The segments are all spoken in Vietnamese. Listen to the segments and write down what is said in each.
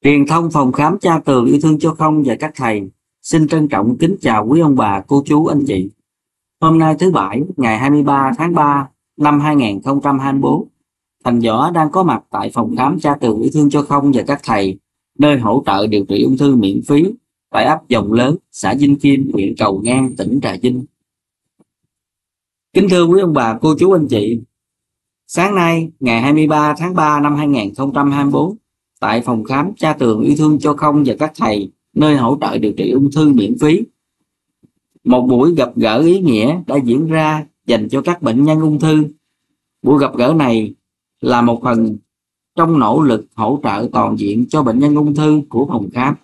Truyền thông phòng khám Cha Tường Yêu Thương Cho Không và các thầy xin trân trọng kính chào quý ông bà, cô chú, anh chị. Hôm nay thứ Bảy, ngày 23 tháng 3 năm 2024, Thành Võ đang có mặt tại phòng khám Cha Tường Yêu Thương Cho Không và các thầy, nơi hỗ trợ điều trị ung thư miễn phí tại ấp Dòng Lớn, xã Vinh Kim, huyện Cầu Ngang, tỉnh Trà Vinh. Kính thưa quý ông bà, cô chú, anh chị, sáng nay, ngày 23 tháng 3 năm 2024, tại phòng khám Cha Tường Yêu Thương Cho Không và các thầy, nơi hỗ trợ điều trị ung thư miễn phí, một buổi gặp gỡ ý nghĩa đã diễn ra dành cho các bệnh nhân ung thư. Buổi gặp gỡ này là một phần trong nỗ lực hỗ trợ toàn diện cho bệnh nhân ung thư của phòng khám,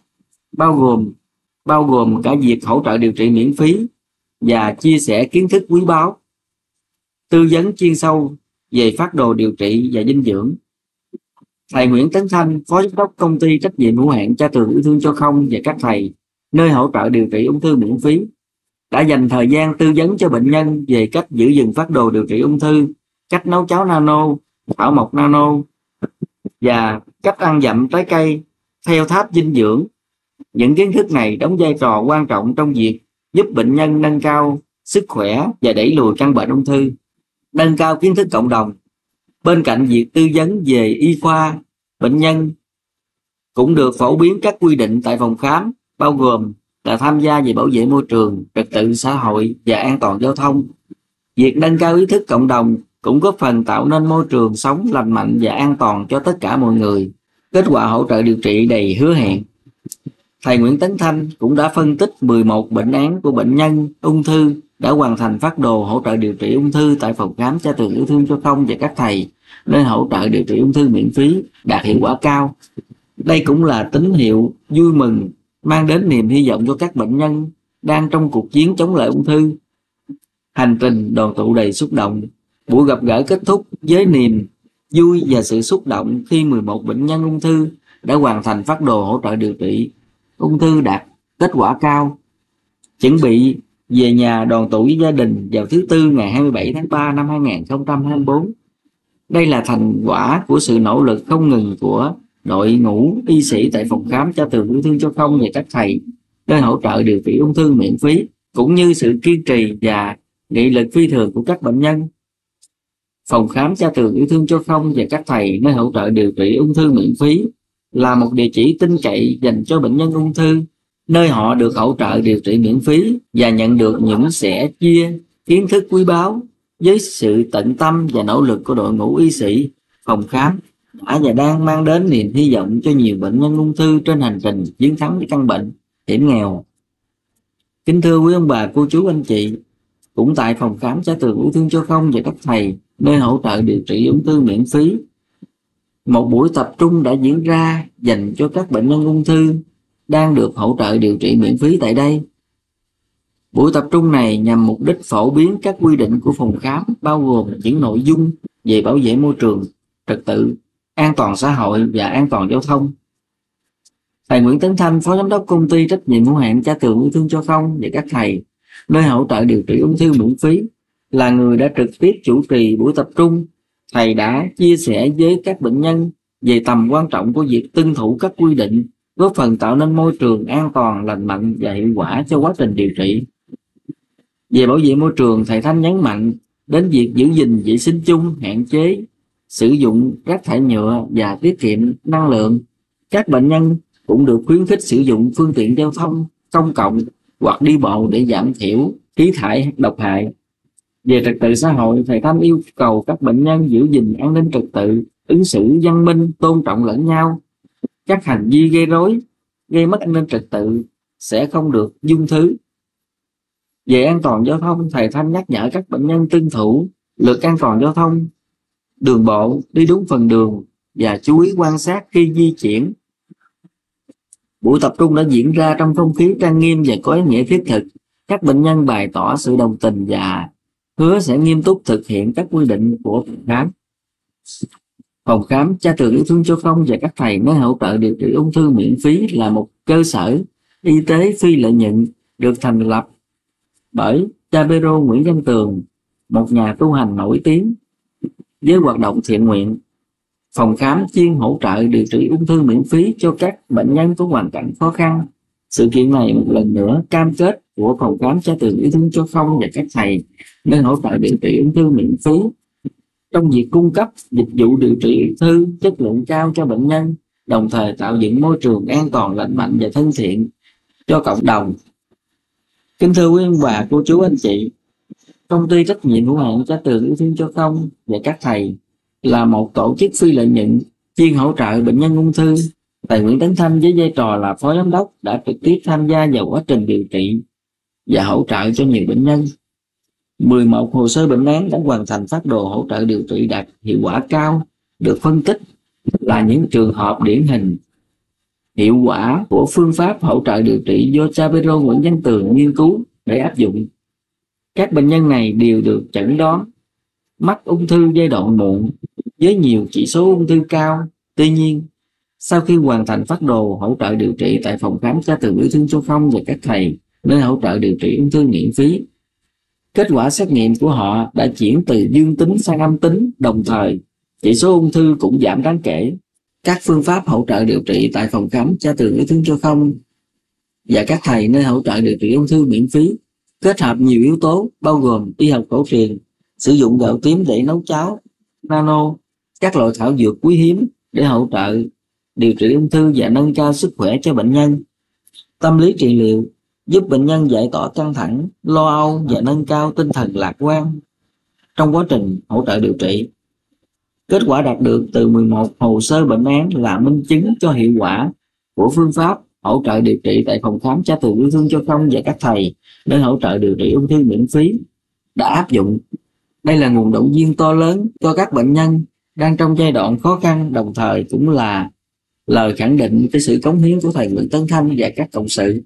bao gồm cả việc hỗ trợ điều trị miễn phí và chia sẻ kiến thức quý báu, tư vấn chuyên sâu về phác đồ điều trị và dinh dưỡng. Thầy Nguyễn Tấn Thanh, Phó Giám đốc Công ty trách nhiệm hữu hạn Cha Tường Yêu Thương Cho Không và các thầy, nơi hỗ trợ điều trị ung thư miễn phí, đã dành thời gian tư vấn cho bệnh nhân về cách giữ gìn phác đồ điều trị ung thư, cách nấu cháo nano, thảo mộc nano và cách ăn dặm trái cây theo tháp dinh dưỡng. Những kiến thức này đóng vai trò quan trọng trong việc giúp bệnh nhân nâng cao sức khỏe và đẩy lùi căn bệnh ung thư, nâng cao kiến thức cộng đồng. Bên cạnh việc tư vấn về y khoa, bệnh nhân cũng được phổ biến các quy định tại phòng khám, bao gồm là tham gia về bảo vệ môi trường, trật tự xã hội và an toàn giao thông. Việc nâng cao ý thức cộng đồng cũng góp phần tạo nên môi trường sống lành mạnh và an toàn cho tất cả mọi người. Kết quả hỗ trợ điều trị đầy hứa hẹn. Thầy Nguyễn Tấn Thanh cũng đã phân tích 11 bệnh án của bệnh nhân ung thư đã hoàn thành phác đồ hỗ trợ điều trị ung thư tại phòng khám Cha Tường Yêu Thương Cho Không và các thầy, nơi hỗ trợ điều trị ung thư miễn phí, đạt hiệu quả cao. Đây cũng là tín hiệu vui mừng, mang đến niềm hy vọng cho các bệnh nhân đang trong cuộc chiến chống lại ung thư. Hành trình đoàn tụ đầy xúc động. Buổi gặp gỡ kết thúc với niềm vui và sự xúc động khi 11 bệnh nhân ung thư đã hoàn thành phác đồ hỗ trợ điều trị ung thư đạt kết quả cao, chuẩn bị về nhà đoàn tụ với gia đình vào thứ Tư ngày 27 tháng 3 năm 2024. Đây là thành quả của sự nỗ lực không ngừng của đội ngũ y sĩ tại phòng khám Cha Tường Yêu Thương Cho Không và các thầy, nơi hỗ trợ điều trị ung thư miễn phí, cũng như sự kiên trì và nghị lực phi thường của các bệnh nhân. Phòng khám Cha Tường Yêu Thương Cho Không và các thầy, nơi hỗ trợ điều trị ung thư miễn phí, là một địa chỉ tin cậy dành cho bệnh nhân ung thư, nơi họ được hỗ trợ điều trị miễn phí và nhận được những sẻ chia kiến thức quý báu. Với sự tận tâm và nỗ lực của đội ngũ y sĩ, phòng khám đã và đang mang đến niềm hy vọng cho nhiều bệnh nhân ung thư trên hành trình chiến thắng với căn bệnh hiểm nghèo. Kính thưa quý ông bà, cô chú, anh chị, cũng tại phòng khám Cha Tường Yêu Thương Cho Không và các thầy, nơi hỗ trợ điều trị ung thư miễn phí, một buổi tập trung đã diễn ra dành cho các bệnh nhân ung thư đang được hỗ trợ điều trị miễn phí tại đây. Buổi tập trung này nhằm mục đích phổ biến các quy định của phòng khám, bao gồm những nội dung về bảo vệ môi trường, trật tự, an toàn xã hội và an toàn giao thông. Thầy Nguyễn Tấn Thanh, Phó Giám đốc Công ty trách nhiệm hữu hạn Cha Tường Yêu Thương Cho Không và các thầy, nơi hỗ trợ điều trị ung thư miễn phí, là người đã trực tiếp chủ trì buổi tập trung. Thầy đã chia sẻ với các bệnh nhân về tầm quan trọng của việc tuân thủ các quy định, góp phần tạo nên môi trường an toàn, lành mạnh và hiệu quả cho quá trình điều trị. Về bảo vệ môi trường, thầy Thanh nhấn mạnh đến việc giữ gìn vệ sinh chung, hạn chế sử dụng rác thải nhựa và tiết kiệm năng lượng. Các bệnh nhân cũng được khuyến khích sử dụng phương tiện giao thông công cộng hoặc đi bộ để giảm thiểu khí thải độc hại. Về trật tự xã hội, thầy Thanh yêu cầu các bệnh nhân giữ gìn an ninh trật tự, ứng xử văn minh, tôn trọng lẫn nhau. Các hành vi gây rối, gây mất an ninh trật tự sẽ không được dung thứ. Về an toàn giao thông, thầy Thanh nhắc nhở các bệnh nhân tuân thủ luật an toàn giao thông đường bộ, đi đúng phần đường và chú ý quan sát khi di chuyển. Buổi tập trung đã diễn ra trong không khí trang nghiêm và có ý nghĩa thiết thực. Các bệnh nhân bày tỏ sự đồng tình và hứa sẽ nghiêm túc thực hiện các quy định của phòng khám. Phòng khám Cha Tường Yêu Thương Cho Không và các thầy, nơi hỗ trợ điều trị ung thư miễn phí, là một cơ sở y tế phi lợi nhuận được thành lập bởi cha Pero Nguyễn Văn Tường, một nhà tu hành nổi tiếng với hoạt động thiện nguyện. Phòng khám chuyên hỗ trợ điều trị ung thư miễn phí cho các bệnh nhân có hoàn cảnh khó khăn. Sự kiện này một lần nữa cam kết của phòng khám Cha Tường Yêu Thương Cho Không và các thầy nên hỗ trợ điều trị ung thư miễn phí trong việc cung cấp dịch vụ điều trị ung thư chất lượng cao cho bệnh nhân, đồng thời tạo dựng môi trường an toàn, lành mạnh và thân thiện cho cộng đồng. Kính thưa quý ông bà, cô chú, anh chị, công ty trách nhiệm hữu hạn Cha Tường Yêu Thương Cho Không và các thầy là một tổ chức phi lợi nhuận chuyên hỗ trợ bệnh nhân ung thư. Thầy Nguyễn Tấn Thanh với vai trò là phó giám đốc đã trực tiếp tham gia vào quá trình điều trị và hỗ trợ cho nhiều bệnh nhân. 11 hồ sơ bệnh án đã hoàn thành phác đồ hỗ trợ điều trị đạt hiệu quả cao, được phân tích là những trường hợp điển hình hiệu quả của phương pháp hỗ trợ điều trị do cha Pedro Nguyễn Văn Tường nghiên cứu để áp dụng. Các bệnh nhân này đều được chẩn đoán mắc ung thư giai đoạn muộn với nhiều chỉ số ung thư cao. Tuy nhiên, sau khi hoàn thành phác đồ hỗ trợ điều trị tại phòng khám Cha Tường Yêu Thương Cho Không và các thầy nơi hỗ trợ điều trị ung thư miễn phí, kết quả xét nghiệm của họ đã chuyển từ dương tính sang âm tính, đồng thời chỉ số ung thư cũng giảm đáng kể. Các phương pháp hỗ trợ điều trị tại phòng khám Cha Tường Yêu Thương Cho Không và các thầy nơi hỗ trợ điều trị ung thư miễn phí kết hợp nhiều yếu tố bao gồm y học cổ truyền, sử dụng gạo tím để nấu cháo, nano, các loại thảo dược quý hiếm để hỗ trợ điều trị ung thư và nâng cao sức khỏe cho bệnh nhân, tâm lý trị liệu giúp bệnh nhân giải tỏa căng thẳng, lo âu và nâng cao tinh thần lạc quan trong quá trình hỗ trợ điều trị. Kết quả đạt được từ 11 hồ sơ bệnh án là minh chứng cho hiệu quả của phương pháp hỗ trợ điều trị tại phòng khám Cha Tường Yêu Thương Cho Không và các thầy nơi hỗ trợ điều trị ung thư miễn phí đã áp dụng. Đây là nguồn động viên to lớn cho các bệnh nhân đang trong giai đoạn khó khăn, đồng thời cũng là lời khẳng định cái sự cống hiến của thầy Nguyễn Tấn Thanh và các cộng sự.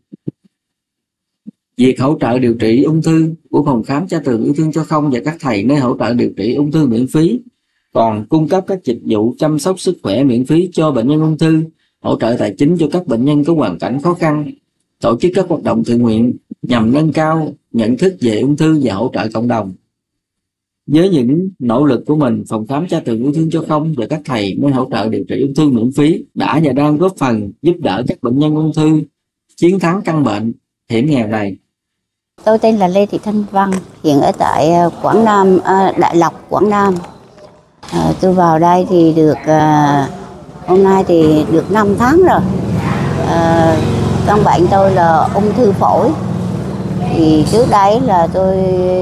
Việc hỗ trợ điều trị ung thư của phòng khám Cha Tường Yêu Thương Cho Không và các thầy nơi hỗ trợ điều trị ung thư miễn phí còn cung cấp các dịch vụ chăm sóc sức khỏe miễn phí cho bệnh nhân ung thư, hỗ trợ tài chính cho các bệnh nhân có hoàn cảnh khó khăn, tổ chức các hoạt động thiện nguyện nhằm nâng cao nhận thức về ung thư và hỗ trợ cộng đồng. Với những nỗ lực của mình, phòng khám Cha Tường Yêu Thương Cho Không và các thầy nơi hỗ trợ điều trị ung thư miễn phí đã và đang góp phần giúp đỡ các bệnh nhân ung thư chiến thắng căn bệnh hiểm nghèo này. Tôi tên là Lê Thị Thanh Văn, hiện ở tại Quảng Nam, Đại Lộc, Quảng Nam. Tôi vào đây thì được hôm nay thì được 5 tháng rồi. Căn bệnh tôi là ung thư phổi. Thì trước đấy là tôi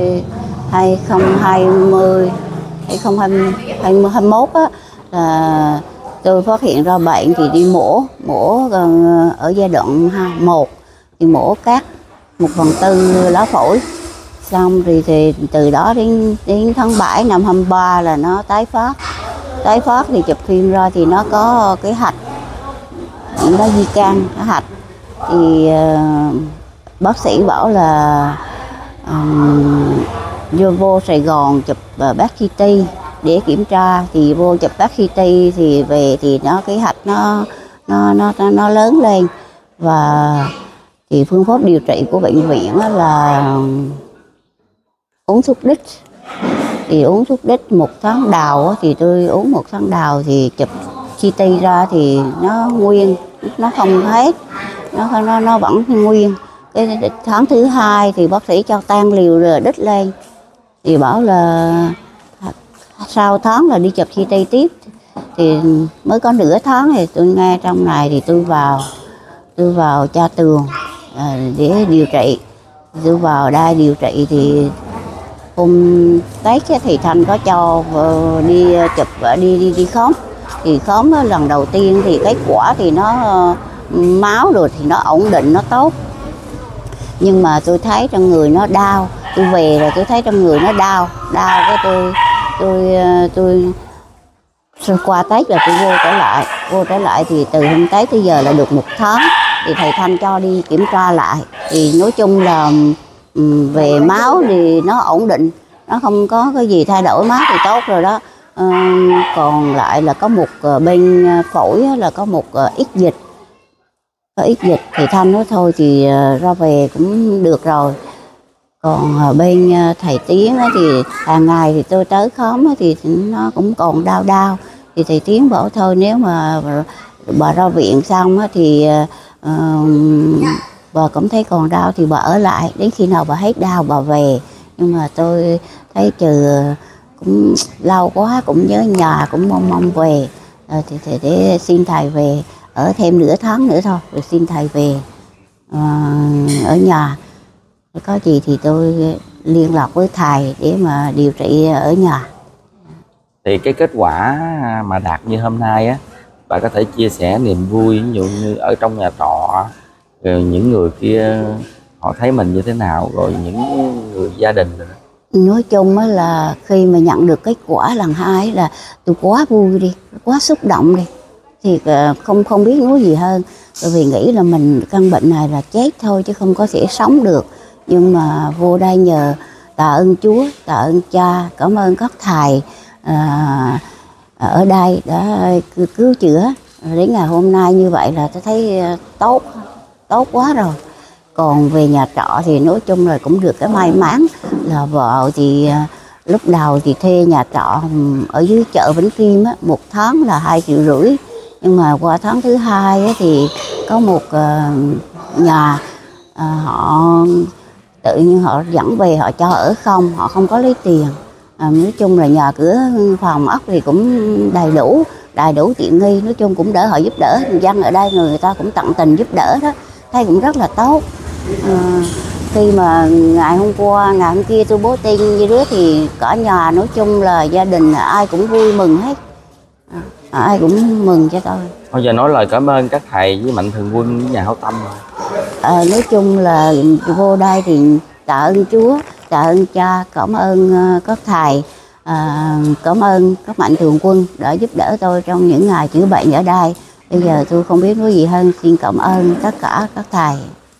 2021 á, là tôi phát hiện ra bệnh thì đi mổ gần ở giai đoạn 1 thì mổ cắt 1/4 lá phổi. Xong thì từ đó đến tháng 7 năm 23 là nó tái phát thì chụp phim ra thì nó có cái hạch, nó di căn cái hạch. Thì bác sĩ bảo là vô Sài Gòn chụp PET CT để kiểm tra. Thì vô chụp PET CT thì về thì cái hạch nó lớn lên. Và thì phương pháp điều trị của bệnh viện là uống thuốc đích. Thì uống thuốc đích 1 tháng đầu thì tôi uống 1 tháng đầu thì chụp CT ra thì nó nguyên, nó không hết, nó vẫn nguyên. Cái tháng thứ 2 thì bác sĩ cho tan liều rồi đích lên. Thì bảo là sau tháng là đi chụp CT tiếp. Thì mới có nửa tháng thì tôi nghe trong này thì tôi vào Cha Tường để điều trị. Tôi vào đây điều trị thì hôm Tết thì Thanh có cho đi chụp đi khám. Thì khám lần đầu tiên thì kết quả thì nó máu rồi thì nó ổn định, nó tốt. Nhưng mà tôi thấy trong người nó đau. Tôi về rồi tôi thấy trong người nó đau cái tôi qua Tết là tôi vô trở lại thì từ hôm Tết tới giờ là được 1 tháng. Thì thầy Thanh cho đi kiểm tra lại thì nói chung là về máu thì nó ổn định, nó không có cái gì thay đổi, máu thì tốt rồi đó. Còn lại là có một bên phổi là có một ít dịch, thì Thanh nói thôi thì ra về cũng được rồi. Còn bên thầy Tiến thì hàng ngày thì tôi tới khám thì nó cũng còn đau. thì thầy Tiến bảo thôi nếu mà bà ra viện xong á, thì bà cũng thấy còn đau thì bà ở lại đến khi nào bà hết đau bà về. Nhưng mà tôi thấy trừ cũng lâu quá, cũng nhớ nhà, cũng mong về, thì để xin thầy về ở thêm nửa tháng nữa thôi rồi xin thầy về ở nhà. Có gì thì tôi liên lạc với thầy để mà điều trị ở nhà. Thì cái kết quả mà đạt như hôm nay á, bạn có thể chia sẻ niềm vui, ví dụ như ở trong nhà trọ, rồi những người kia họ thấy mình như thế nào, rồi những người gia đình nữa. Nói chung là khi mà nhận được kết quả lần 2 là tôi quá vui đi, quá xúc động đi, thì không biết nói gì hơn. Bởi vì nghĩ là mình căn bệnh này là chết thôi chứ không có thể sống được. Nhưng mà vô đây nhờ tạ ơn Chúa, tạ ơn Cha, cảm ơn các thầy ở đây đã cứu chữa. Đến ngày hôm nay như vậy là tôi thấy tốt quá rồi. Còn về nhà trọ thì nói chung là cũng được cái may mắn là vợ thì lúc đầu thì thuê nhà trọ ở dưới chợ Vĩnh Kim á, 1 tháng là 2,5 triệu. Nhưng mà qua tháng thứ 2 á, thì có một nhà họ tự nhiên họ dẫn về, họ cho ở không, họ không có lấy tiền. Nói chung là nhà cửa phòng ốc thì cũng đầy đủ tiện nghi, nói chung cũng đỡ họ giúp đỡ dân ở đây, người ta cũng tận tình giúp đỡ đó, thấy cũng rất là tốt. Khi mà ngày hôm qua, ngày hôm kia tôi bố tin như đứa thì cả nhà nói chung là gia đình ai cũng vui mừng hết, ai cũng mừng cho tôi. Bây giờ nói lời cảm ơn các thầy với Mạnh Thường Quân với nhà hảo tâm rồi. Nói chung là vô đây thì tạ ơn Chúa, tạ ơn Cha, cảm ơn các thầy, cảm ơn các Mạnh Thường Quân đã giúp đỡ tôi trong những ngày chữa bệnh ở đây. Bây giờ tôi không biết nói gì hơn, xin cảm ơn tất cả các thầy.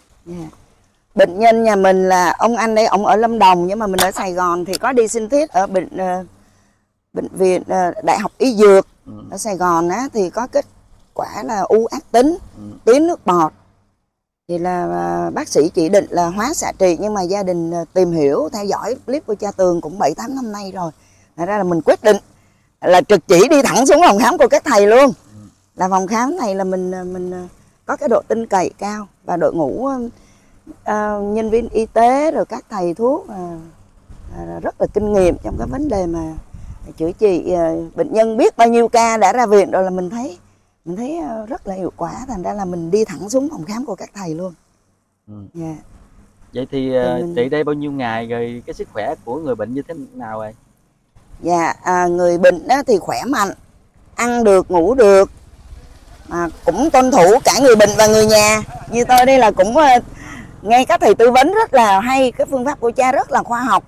Bệnh nhân nhà mình là ông anh đấy, ông ở Lâm Đồng nhưng mà mình ở Sài Gòn thì có đi xin thiết ở bệnh viện Đại học Y Dược ở Sài Gòn á, thì có kết quả là u ác tính, tuyến nước bọt. Thì là bác sĩ chỉ định là hóa xạ trị, nhưng mà gia đình tìm hiểu theo dõi clip của cha Tường cũng 7-8 năm nay rồi. Thật ra là mình quyết định là trực chỉ đi thẳng xuống phòng khám của các thầy luôn. Là phòng khám này là mình có cái độ tin cậy cao, và đội ngũ nhân viên y tế rồi các thầy thuốc rất là kinh nghiệm trong cái vấn đề mà chữa trị bệnh nhân. Biết bao nhiêu ca đã ra viện rồi là mình thấy rất là hiệu quả, thành ra là mình đi thẳng xuống phòng khám của các thầy luôn. Yeah. Vậy thì trị đây bao nhiêu ngày rồi, cái sức khỏe của người bệnh như thế nào rồi? Dạ, người bệnh thì khỏe mạnh, ăn được, ngủ được, cũng tuân thủ cả người bệnh và người nhà. Như tôi đây là cũng nghe các thầy tư vấn rất là hay, cái phương pháp của cha rất là khoa học.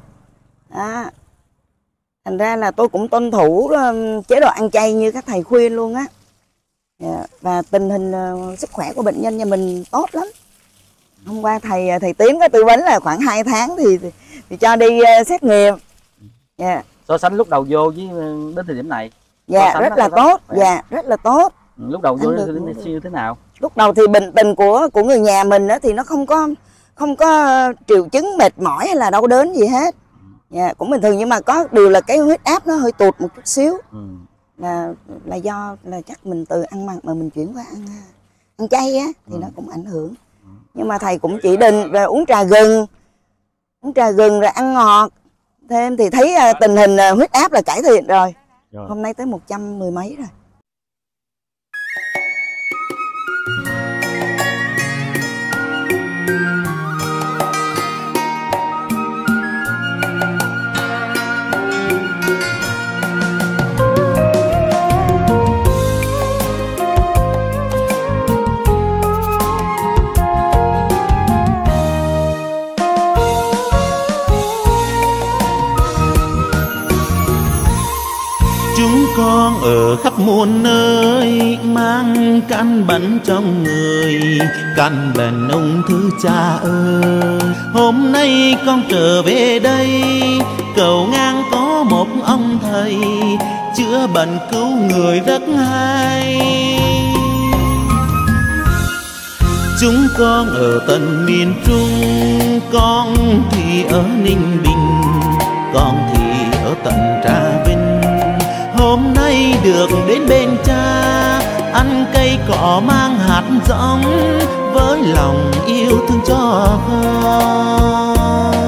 Thành ra là tôi cũng tuân thủ chế độ ăn chay như các thầy khuyên luôn á. Và tình hình sức khỏe của bệnh nhân nhà mình tốt lắm. Hôm qua thầy Tiến có tư vấn là khoảng 2 tháng thì cho đi xét nghiệm. So sánh lúc đầu vô với đến thời điểm này. Dạ rất là tốt. Dạ rất là tốt. Lúc đầu vô như thế nào? Lúc đầu thì bệnh tình của người nhà mình thì nó không có triệu chứng mệt mỏi hay là đau đớn gì hết. Cũng bình thường, nhưng mà có điều là cái huyết áp nó hơi tụt một chút xíu. Là do là chắc mình từ ăn mặn mà mình chuyển qua ăn chay á, thì nó cũng ảnh hưởng. Nhưng mà thầy cũng chỉ định về uống trà gừng rồi ăn ngọt thêm, thì thấy tình hình huyết áp là cải thiện rồi. Hôm nay tới 110 mấy rồi. Chúng con ở khắp muôn nơi mang căn bệnh trong người, căn bệnh ung thư cha ơi. Hôm nay con trở về đây cầu ngang có một ông thầy chữa bệnh cứu người rất hay. Chúng con ở tận miền Trung, con thì ở Ninh Bình, con thì ở tận Trà Vinh. Hôm nay được đến bên cha, ăn cây cỏ mang hạt giống với lòng yêu thương cho con.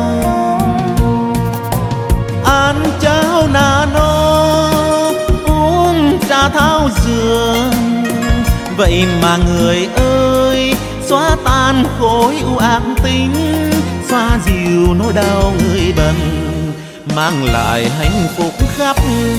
Ăn cháo nano, uống trà thảo dược, vậy mà người ơi xóa tan khối u ác tính, xoa dịu nỗi đau người bần, mang lại hạnh phúc khắp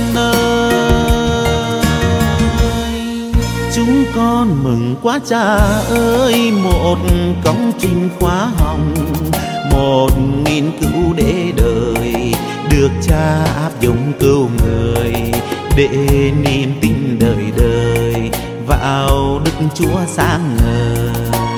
nơi. Chúng con mừng quá cha ơi, một công trình khóa hồng, 1000 cứu để đời, được cha áp dụng cứu người, để niềm tin đời đời vào Đức Chúa sáng ngời.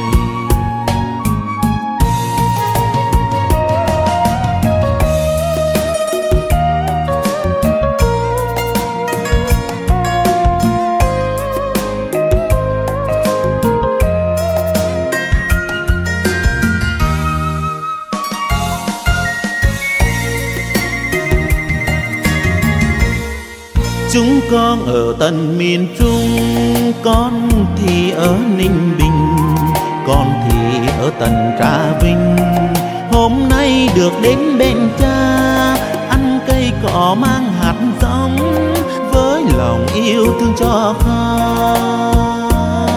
Chúng con ở tận miền Trung, con thì ở Ninh Bình, con thì ở tận Trà Vinh. Hôm nay được đến bên cha, ăn cây cỏ mang hạt giống với lòng yêu thương cho con.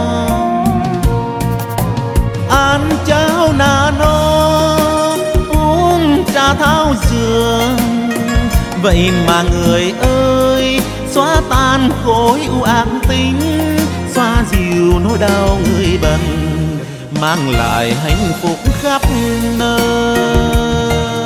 Ăn cháo nano, uống trà thảo dược, vậy mà người ơi xóa tan khối u ác tính, xoa dịu nỗi đau người bần, mang lại hạnh phúc khắp nơi.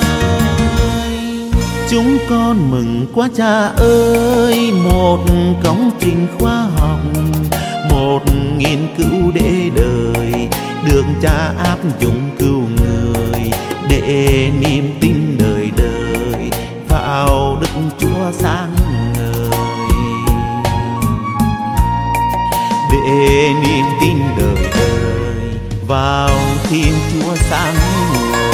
Chúng con mừng quá cha ơi, một công trình khoa học, 1000 cứu để đời, được cha áp dụng cứu người, để niềm tin đời đời vào Đức Chúa sáng ngời, để niềm tin đời đời vào Thiên Chúa sáng ngời.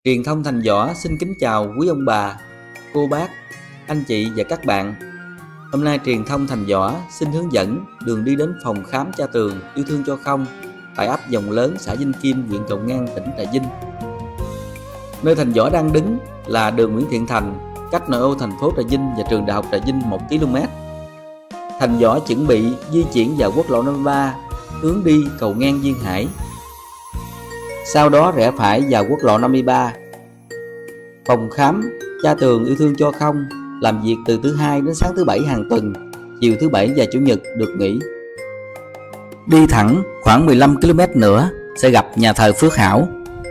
Truyền thông Thành Võ xin kính chào quý ông bà, cô bác, anh chị và các bạn. Hôm nay Truyền thông Thành Võ xin hướng dẫn đường đi đến phòng khám Cha Tường Yêu Thương Cho Không tại ấp Dòng Lớn, xã Vinh Kim, huyện Cầu Ngang, tỉnh Trà Vinh. Nơi Thành Võ đang đứng là đường Nguyễn Thiện Thành, cách nội ô thành phố Trà Vinh và trường Đại học Trà Vinh 1 km. Thành Võ chuẩn bị di chuyển vào quốc lộ 53 hướng đi Cầu Ngang Duyên Hải. Sau đó rẽ phải vào quốc lộ 53. Phòng khám Cha Tường Yêu Thương Cho Không làm việc từ thứ Hai đến sáng thứ Bảy hàng tuần, chiều thứ Bảy và Chủ nhật được nghỉ. Đi thẳng khoảng 15 km nữa sẽ gặp nhà thờ Phước Hảo.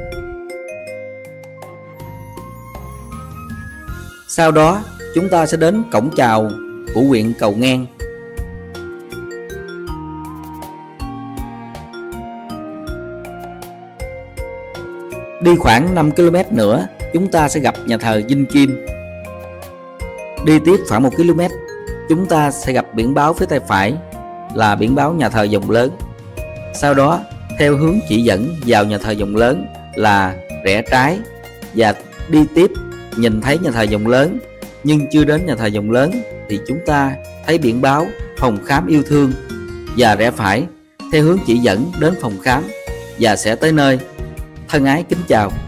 Sau đó chúng ta sẽ đến cổng chào của huyện Cầu Ngang. Đi khoảng 5 km nữa chúng ta sẽ gặp nhà thờ Vinh Kim. Đi tiếp khoảng 1 km chúng ta sẽ gặp biển báo phía tay phải là biển báo nhà thờ Dòng Lớn. Sau đó theo hướng chỉ dẫn vào nhà thờ Dòng Lớn là rẽ trái, và đi tiếp nhìn thấy nhà thờ Dòng Lớn nhưng chưa đến nhà thờ Dòng Lớn thì chúng ta thấy biển báo phòng khám yêu thương và rẽ phải theo hướng chỉ dẫn đến phòng khám và sẽ tới nơi. Thân ái kính chào.